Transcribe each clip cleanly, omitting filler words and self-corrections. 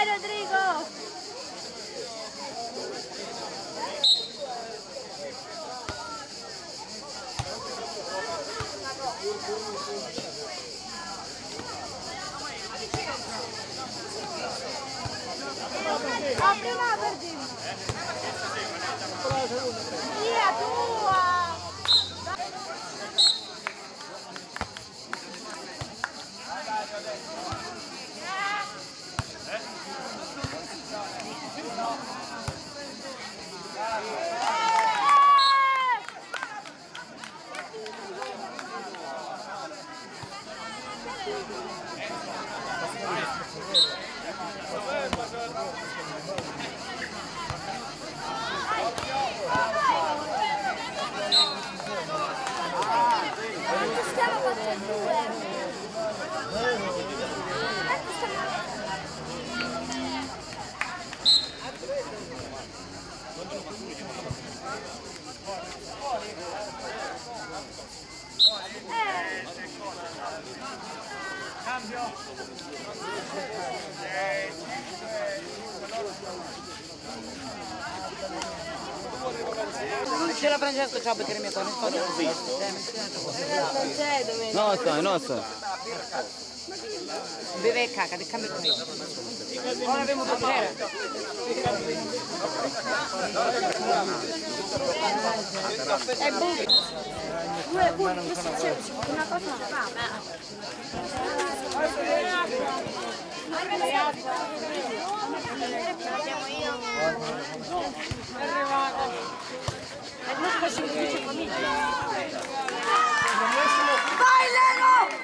Rodrigo! Apri la verdina! Via tua! Stiamo facendo cambio. C'era Francesco, ciao perché mi non sto visto. Non so. Beve caca, ti cambio con me. Ora abbiamo piacere. È buio. Una cosa non fa. Vai Leno!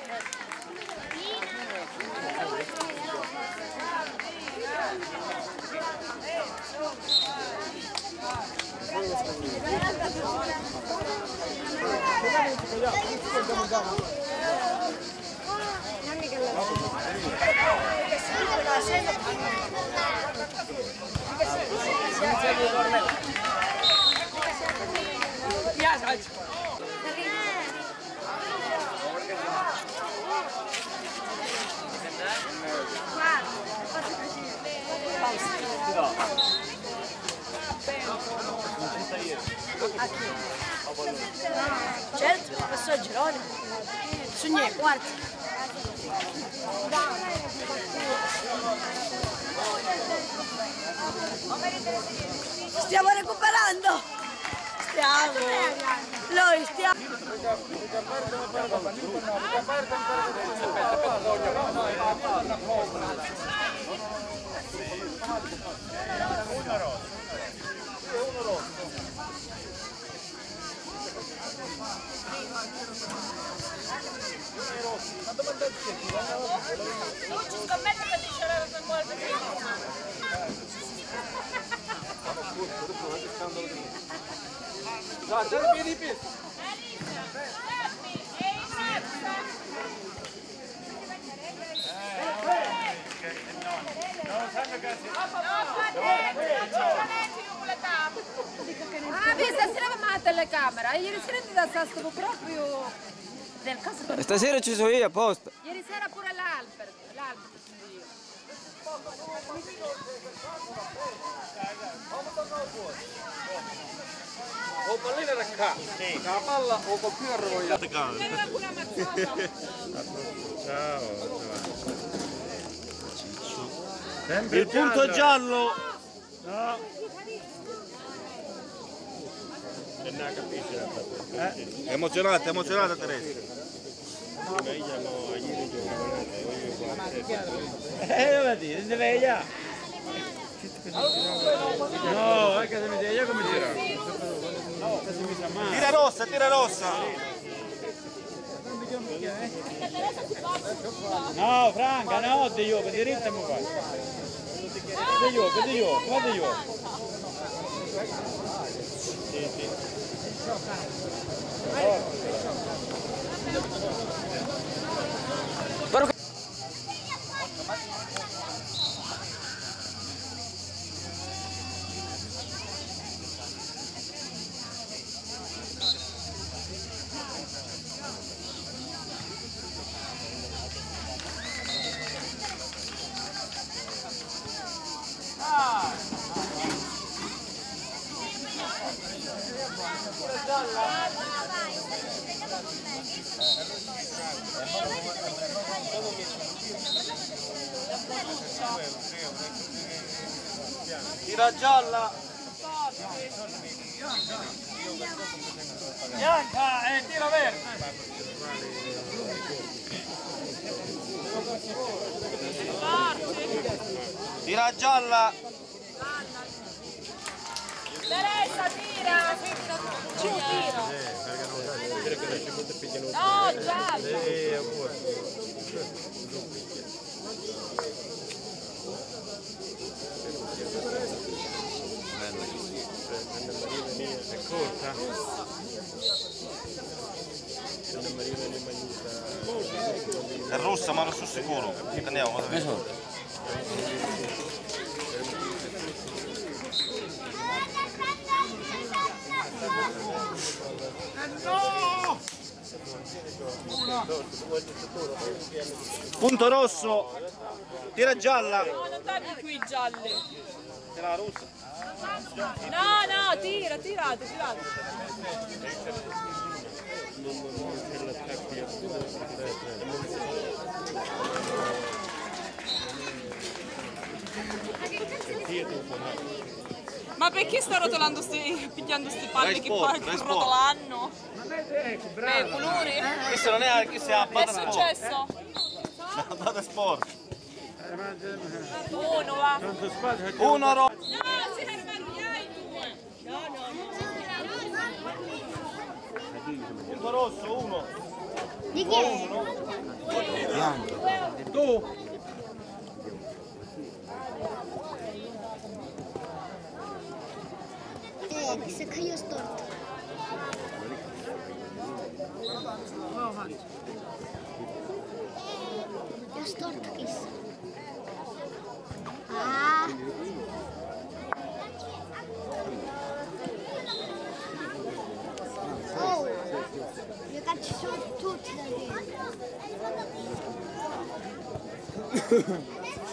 Certo, professor Geronimo. Sogni quarti. Stiamo recuperando. Noi stiamo. Non ci scommetto che ti c'era per muovere Dai, c'è il piedi in piedi. Stasera avevamo la telecamera, ieri sera stavo proprio del caso. Stasera ci sono io apposta. Ieri sera pure l'Albert sono io. O pallina qua. La palla o col pyörä voi jatkaa. Il punto giallo. No. Emozionata Teresa. Vedi, se veglia. No, è che se mi veglia come tira. Tira rossa. No, Franca, no, di io, per diritto mi fai. Di io, guarda io. Sì. rossa. Tira gialla. Bianca e tira verde. Tira gialla. Teresa, tira! Ci tiro! No, giallo! È corta. È rossa ma non sono sicuro. Andiamo, vado via. Punto rosso. Tira gialla. No, non darmi qui i gialli! Tira la rossa. No, tira, tirate! Ma perché sta rotolando pigliando sti palli che poi rotolanno? Beh, colori? Questo non è che sia Che è successo? Vada sport. Uno va! Uno rosso. No, si fermano gli altri! Punto rosso, uno. Di chi è? Tu? Chissà che io storto. Io storto chissà. Ah. Oh, io caccio su tutti da dentro.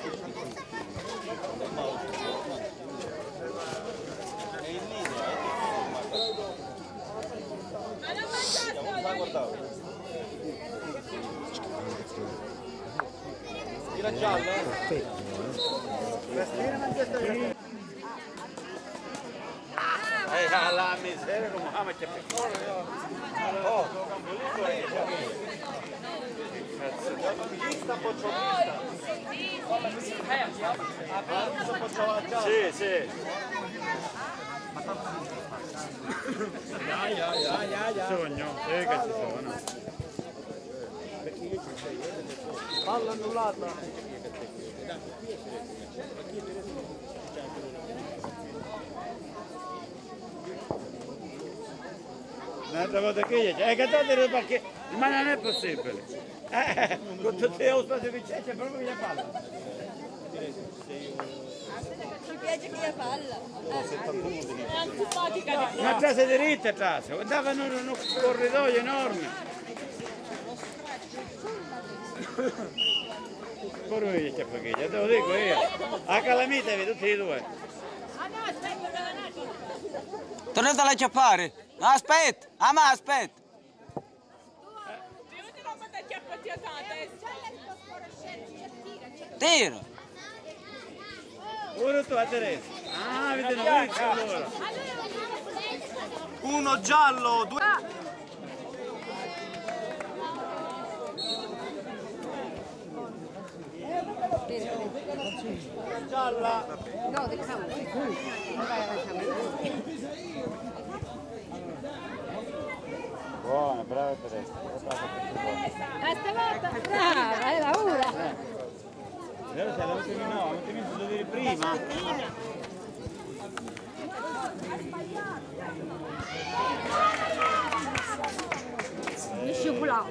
Tira gialla. La miseria come ama c'è piccolo. Oh, Sì, sì. Sogno, che ci sono. Palla annullata. Un'altra volta che io hai cantato perché ma non è possibile. Con tutti lo spazio che c'è proprio che palla. Ci piace che io palla. È antipatica di Una trase diritta, trase, andavano in un corridoio enorme. Pure io c'è pochino, te lo dico io. A calamita tutti e due. Ah no, aspetta, Tornate a chiappare. No, aspetta. Ma aspetta. Venuti a mandare chiappati a Tira. Pure tu a Teresa. Ah, avete una pizza allora. Uno giallo, due. Gialla. No, di facciamo? Buona, brava Teresa. Stavolta brava, era ora. Allora se l'abbiamo tenuto da dire prima. Il cioccolato.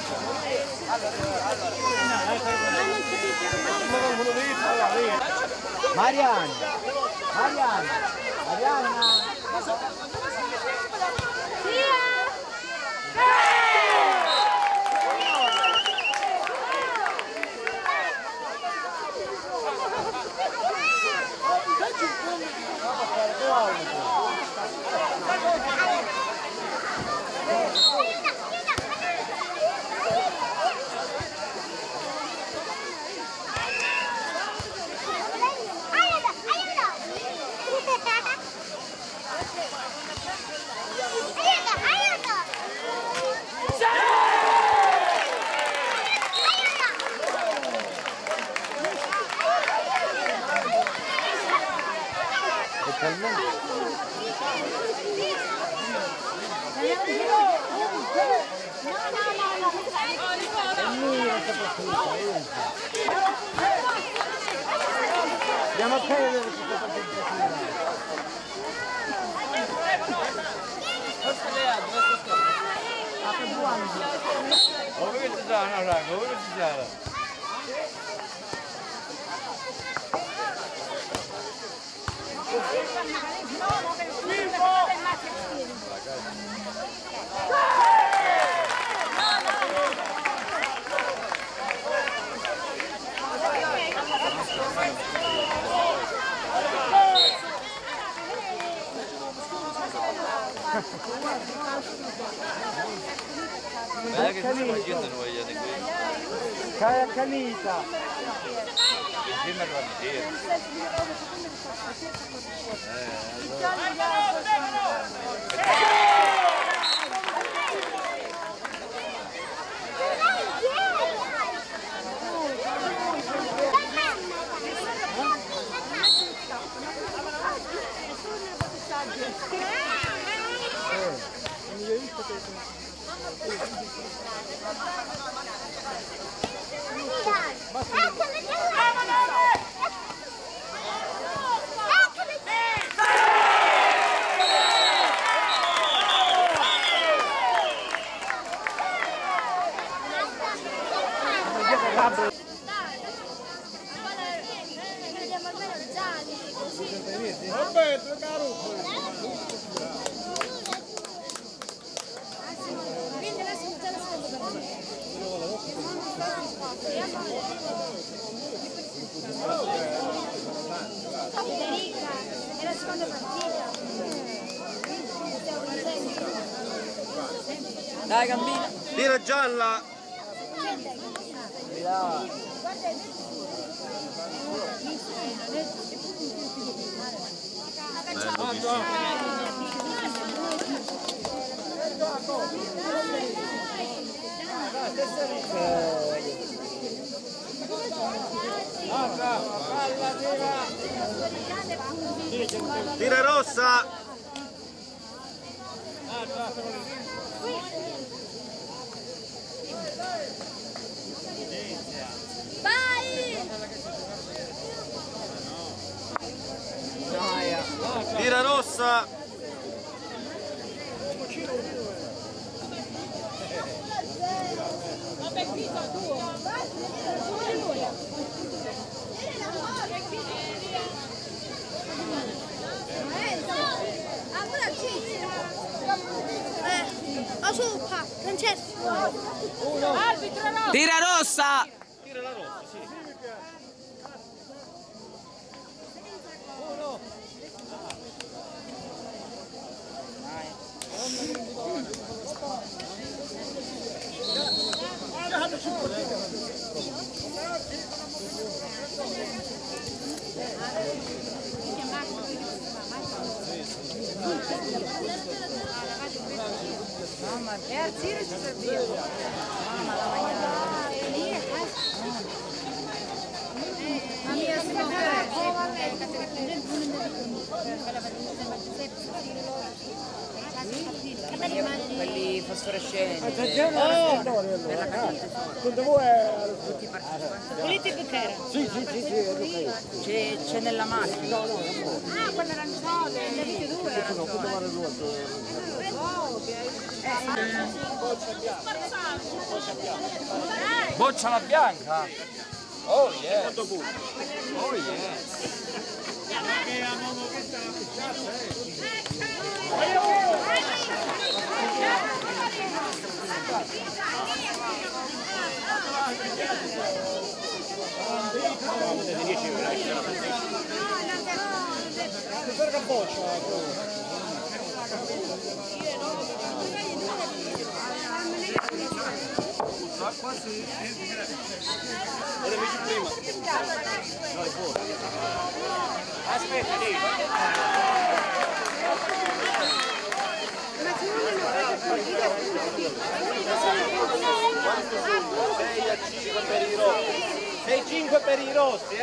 Mariana! Andiamo a prendere Guarda che si facendo voglio di qui. Cai accanita! Insieme alla bandiera. Federica, è la seconda partita. Dai, Gambina. Tira gialla! Tira rossa! Tira rossa! Asuppa, Francesco. Tira rossa! Tira la rossa, sì. E al Ciro ci serviva. Ma mia signora, Quelli fosforescenti. Volete Buchera? C'è nella macchina. Ah, quelle arancione, ne avete due arancione. Boccia la bianca? Oh yeah! Oh yeah! Aspetta lì. Sei a 5 per i rossi. 6,5 per i rossi,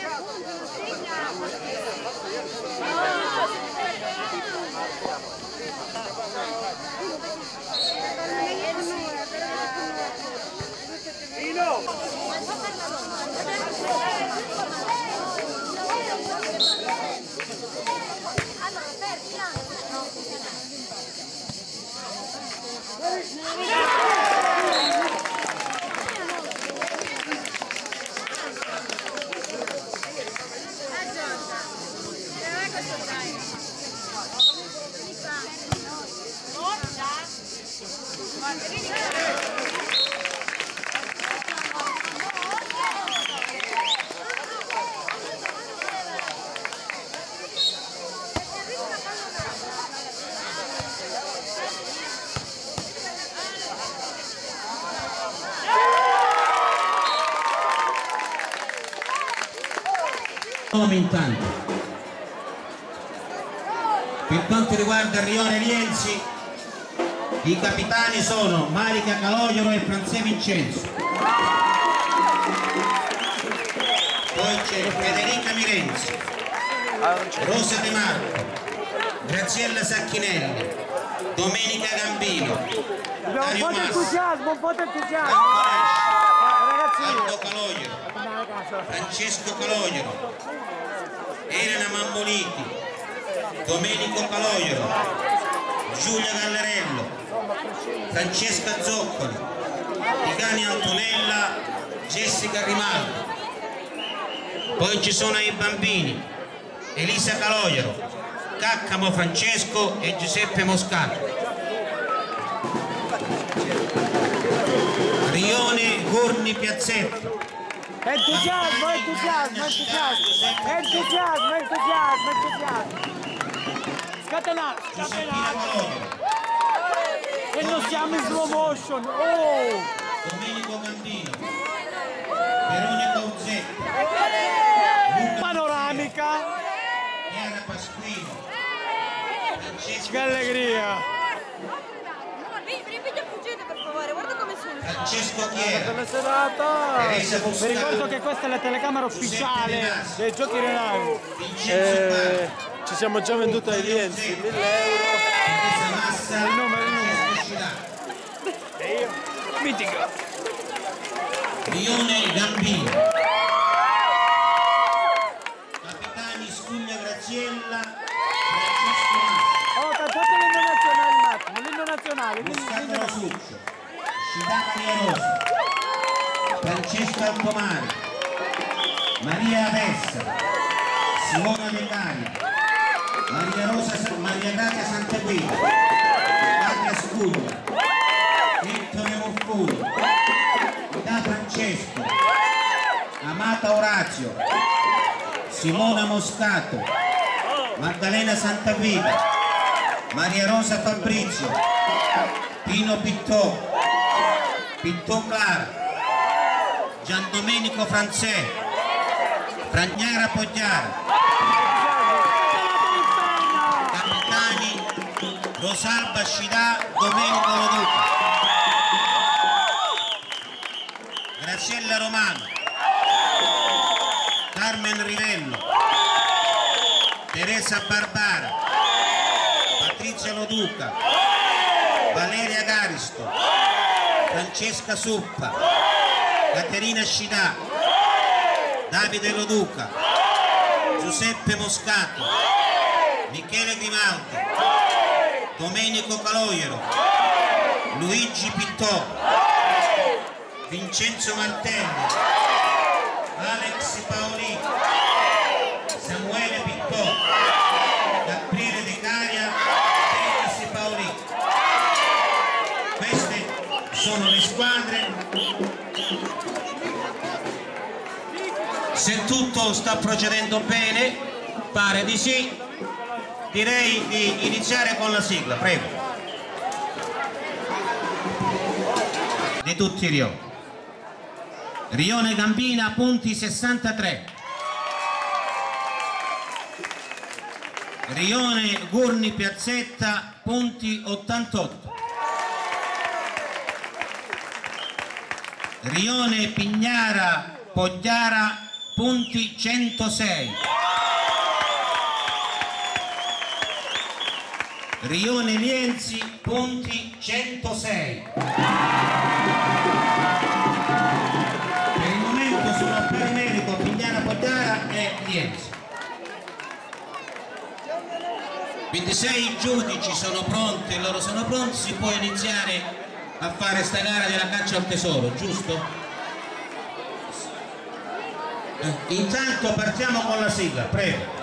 Intanto, per quanto riguarda il rione Rienzi, i capitani sono Marica Calogero e Franzè Vincenzo, poi c'è Federica Mirenzi, Rosa De Marco, Graziella Sacchinelli, Domenica Gambino, Dario Massi, Aldo Calogero, Francesco Calogero, Elena Mamboliti, Domenico Calogero, Giulia Gallerello, Francesca Zoccoli, Ticani Antonella, Jessica Grimaldi. Poi ci sono i bambini Elisa Calogero, Caccamo Francesco e Giuseppe Moscato. Rione Gorni Piazzetto. Entusiasmo, entusiasmo, entusiasmo, entusiasmo, entusiasmo, entusiasmo. Scatenato, scatenato. E non siamo in slow motion. Oh! Domenico Gambino, Veronica Uzzetto, Panoramica. Chiara Pasquino, Che allegria. Francesco Chiera, Vi ricordo che questa è la telecamera ufficiale dei Giochi Renali. Ci siamo già venduti ai Rienzi, 1.000 euro. Il numero. Mitico. Rione Gambino, capitani Scuglia Graziella, Francesco Massi, Oh, cantate l'inno nazionale un attimo, l'inno nazionale. Moscato Rasuccio, Scida Maria Rosa, Francesco Altomari, Maria Avessa, Simona Decaria, Maria Grazia Santaguida, Patria Scuglia, Ettore Morfuni, Da Francesco, Amata Orazio, Simona Moscato, Maddalena Santaguida, Maria Rosa Fabrizio, Pino Pittò, Pittò Clara, Gian Domenico Franzè, Fragnara Poggiara, capitani Rosalba Scidà, Domenico Loduca, Graziella Romano, Carmen Rivello, Teresa Barbara, Patrizia Loduca, Francesca Suppa, Caterina Scidà, Davide Loduca, Giuseppe Moscato, Michele Grimaldi, Domenico Calogero, Luigi Pittò, Vincenzo Martelli, Alex Paolini, Samuele Pittò, Gabriele De Caria, Denis Paolini. Queste sono le squadre. Se tutto sta procedendo bene, pare di sì, direi di iniziare con la sigla, prego. Di tutti i rioni. Rione Gambina, punti 63. Rione Gurni Piazzetta, punti 88. Rione Pignara Pogliara, punti 106. Rione Lienzi, punti 106. Per il momento sono a pari merito Pignara Pogliara e Lienzi. Quindi se i giudici sono pronti e loro sono pronti, si può iniziare a fare sta gara della caccia al tesoro, giusto? Intanto partiamo con la sigla, prego.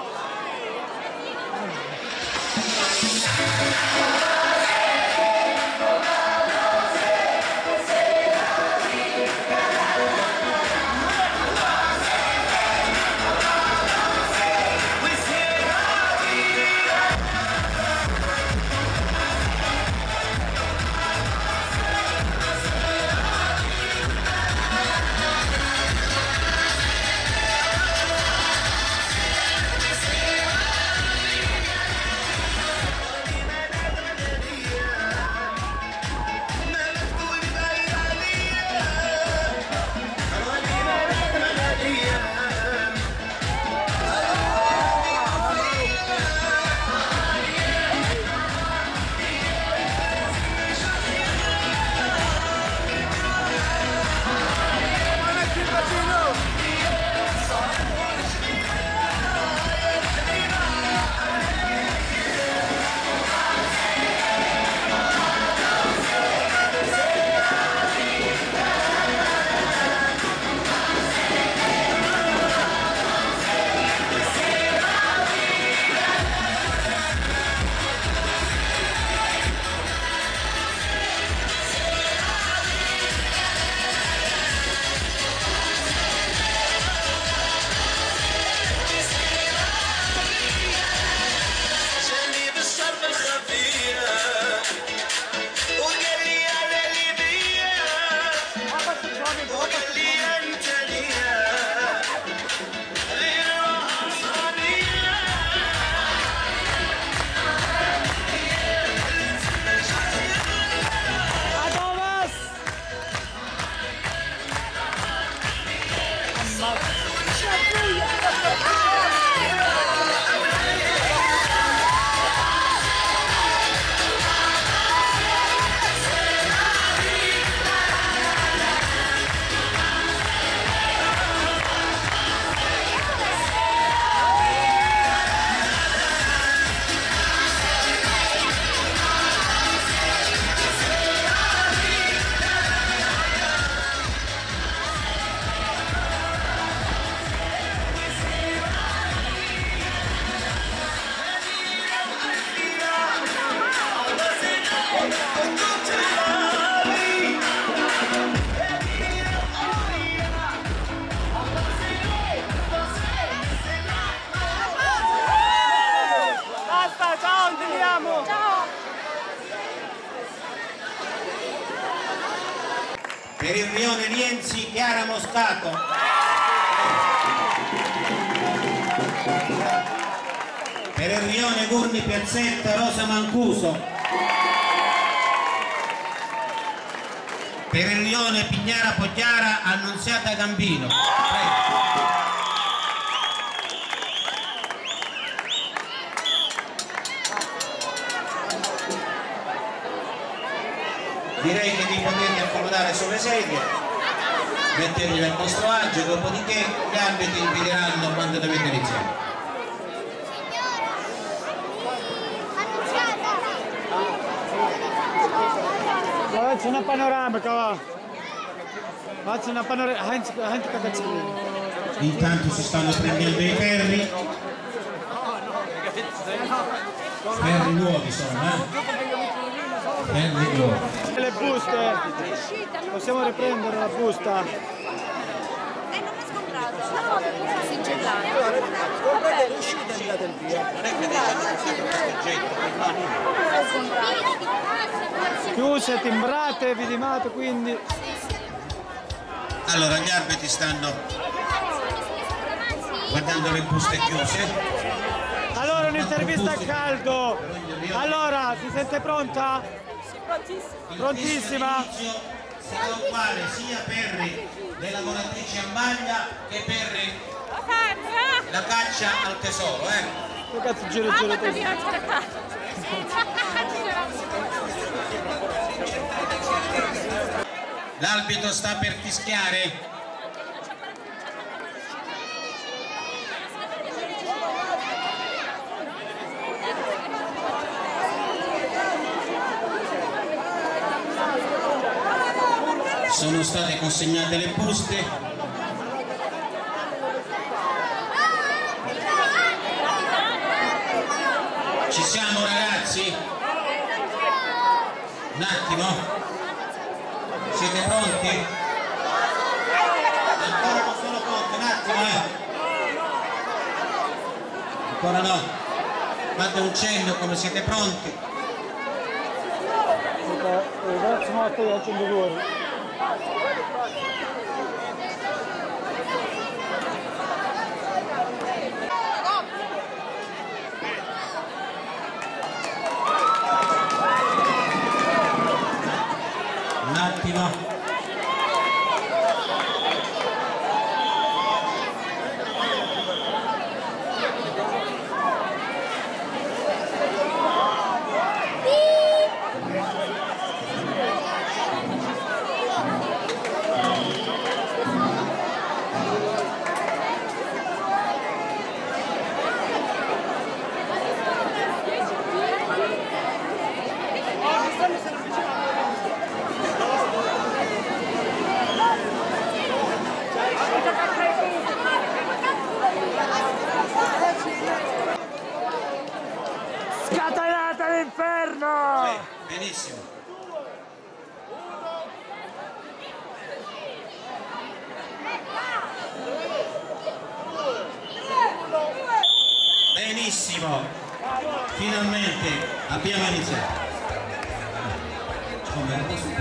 Per il rione Lienzi, Chiara Moscato. Per il rione Gurni Piazzetta, Rosa Mancuso. Per il rione Pignara Pogliara, Annunziata Gambino. Prego. direi che vi potete accomodare sulle sedie, mettervi al vostro agio, dopodiché gli arbitri vi diranno quando dovete iniziare. Faccio una panoramica, va. Faccio una panoramica. Intanto si stanno prendendo i ferri. Ferri nuovi sono, Ferri nuovi. Le buste. Possiamo riprendere la busta. Non è scontrato. Comprate l'uscita e andate via. Non è che chiuse, timbrate, vidimate, quindi. Allora gli arbitri stanno guardando le buste chiuse. Allora un'intervista a caldo. Allora, si sente pronta? Prontissima. Sarà uguale sia per le lavoratrici a maglia che per la caccia al tesoro, Che cazzo giro. L'arbitro sta per fischiare. Sono state consegnate le buste. Ci siamo ragazzi? Un attimo. Siete pronti? Ancora non sono pronti, un attimo Ancora no. Fate un cenno come siete pronti. Ragazzi, ma te accendo due. Un attimo. Scatenata l'inferno! Benissimo. Benissimo. Finalmente abbiamo iniziato. Come era questo?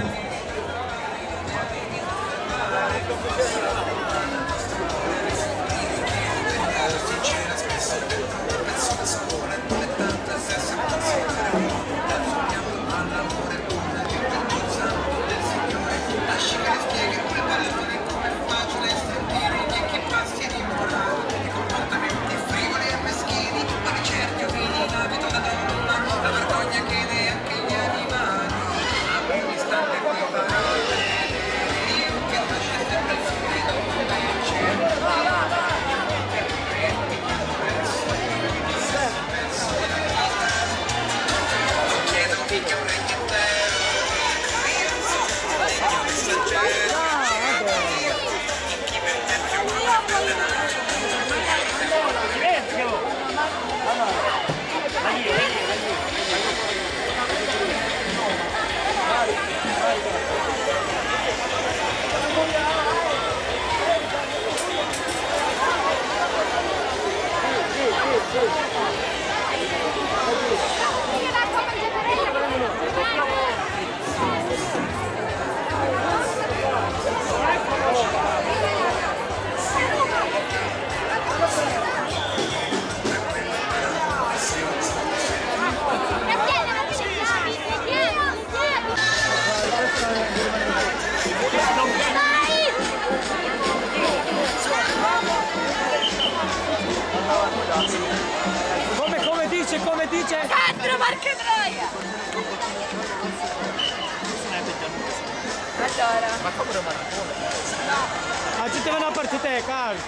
Come dice? Sandro Marchetraia! Allora. Ma come una maratona? Ma ci devono a partite, calcio.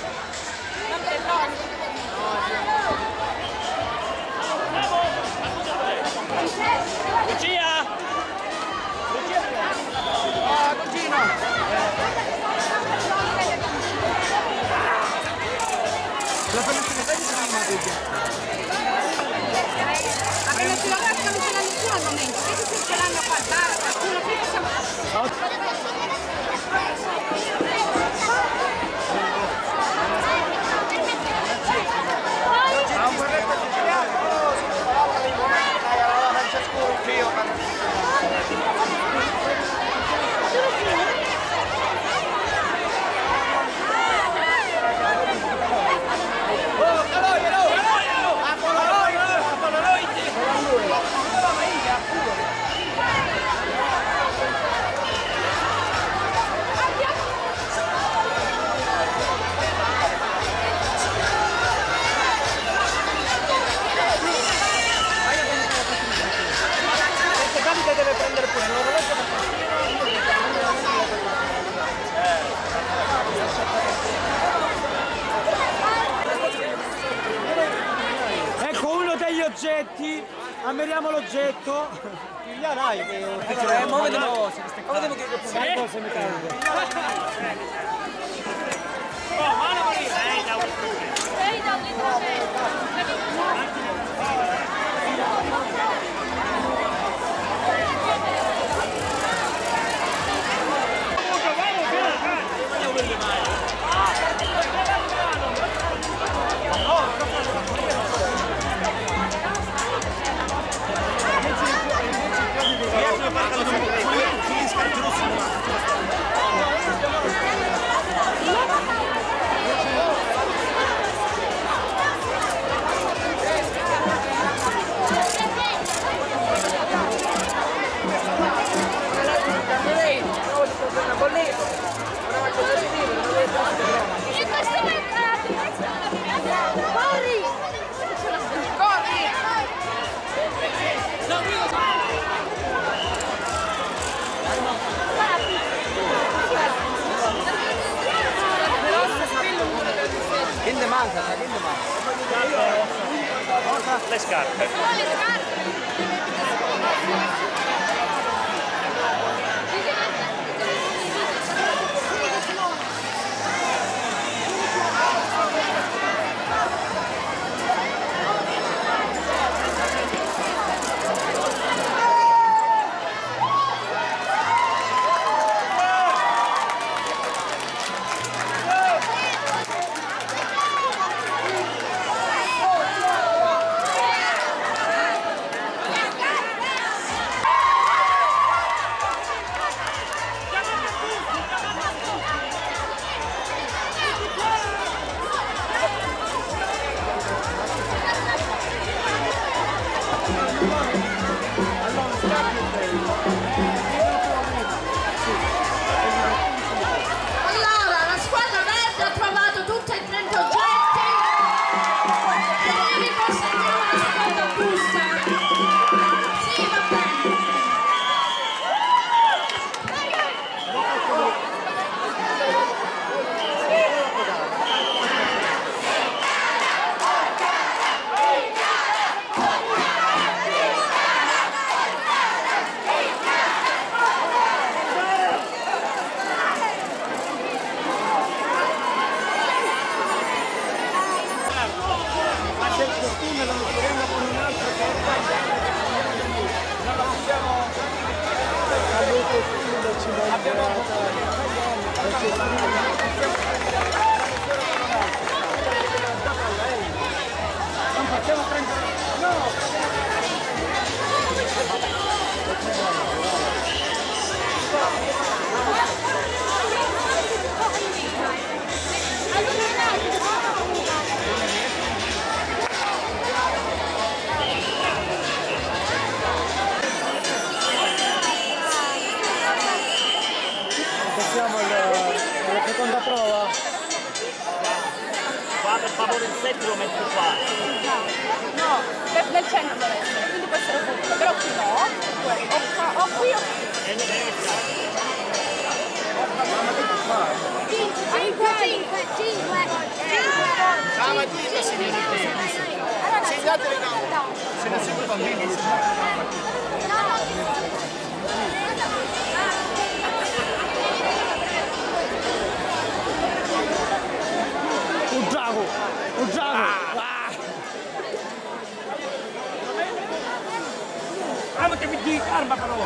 Lucia! Oh, cugino! La penisola Appena si lavora non ce l'ha nessuno al momento, vedi se ce l'hanno a guardare, qualcuno qui siamo... deve prendere pure l'orologio da Ecco uno degli oggetti, ammiriamo l'oggetto. Pigliarai che Muovete cose, queste cose che cose mi carico. Oh, mano lì, le scarpe. Passiamo alla seconda prova. Qua per favore il set lo metto qua. No, nel centro deve essere, quindi può essere ovunque, però qui no, o qui o qui. Stamattina si viene in tennis. Segnate le gambe. Se ne segue bambini. Un drago! Un drago! Ah, ma che mi dici arma però!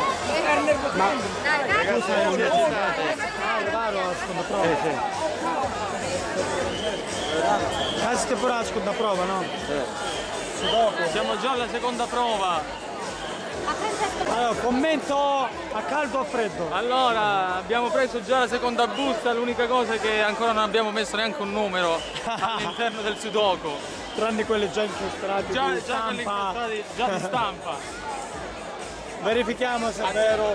Casca pure la seconda prova, no? Siamo già alla seconda prova. Allora, commento a caldo o a freddo? Allora, abbiamo preso già la seconda busta, l'unica cosa è che ancora non abbiamo messo neanche un numero all'interno del sudoku. Tranne quelli già incastrati Già, di già, quelli stampa. incrostati, già di stampa. Verifichiamo se è vero.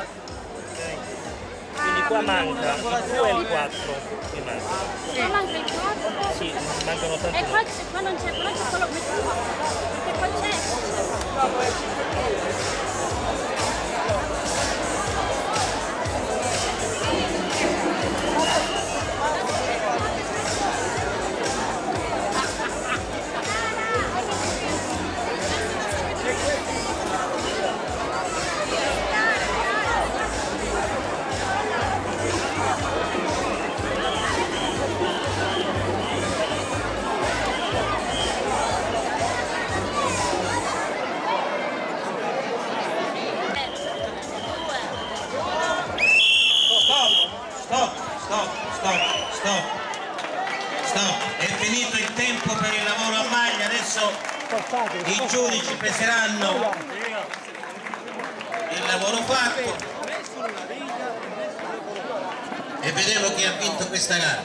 Quindi qua manca il 2 e il 4. Ma manca il 4? Sì, mancano tanti. E qua non c'è, però c'è quello che metti qua. Perché qua c'è. Stop, è finito il tempo per il lavoro a maglia, adesso i giudici peseranno il lavoro fatto e vedremo chi ha vinto questa gara.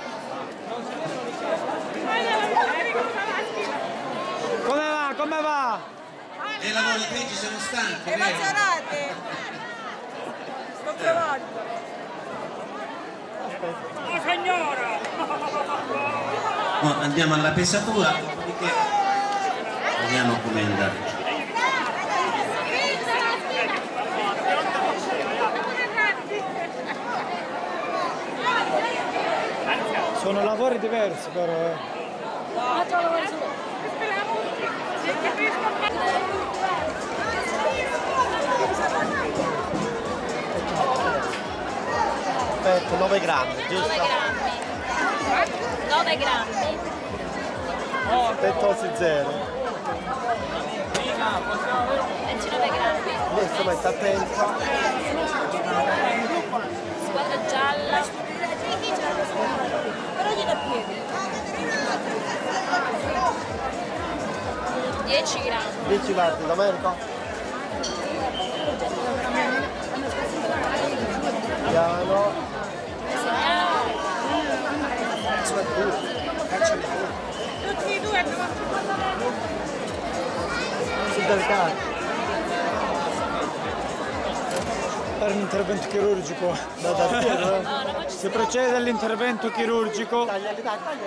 Come va? Come va? Le lavoratrici sono stanche, vero? Emozionate! Sto provando! Oh signora! No, andiamo alla pesatura, dopodiché vediamo come andare. Sono lavori diversi però. Aspetta, 9 grammi, giusto? 9 grammi. Pettosi 0. 29 grammi. Adesso metti attento. Squadra gialla. Però gli da piedi. 10 grammi. 10 watt, Domenico? Piano. Tutti e due Sul delicato. Per un intervento chirurgico. Si procede all'intervento chirurgico. Tagliali, tagliali.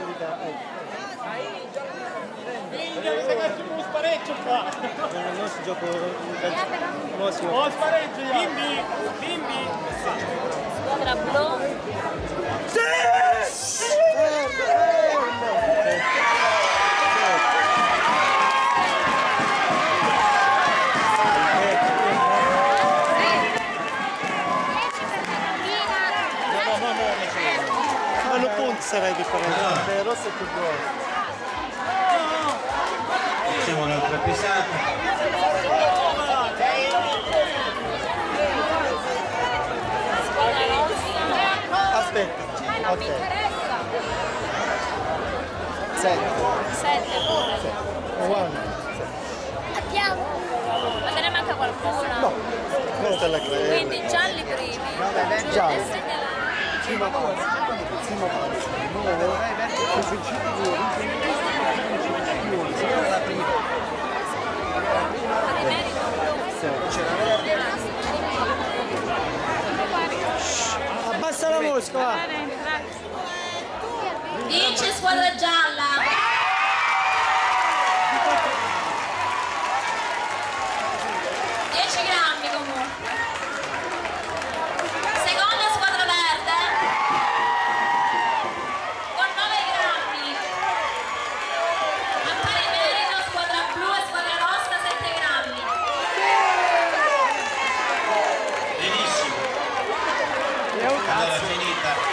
Un spareggio qua! Non si gioca Ho spareggio io! Bimbi! Squadra blu. Fanno punti sarei differente, il rosso è più grosso. Facciamo un'altra pesata. Squadra rossa. Aspetta, Non mi ok. interessa. 7. 7 pure. Abbiamo. Ma te ne manca qualcuno? No, non te la credo. Quindi gialli primi. Giallo. E segnalati. Prima pausa. 9. Abbassa la musica! Vince squadra gialla. Allora è finita.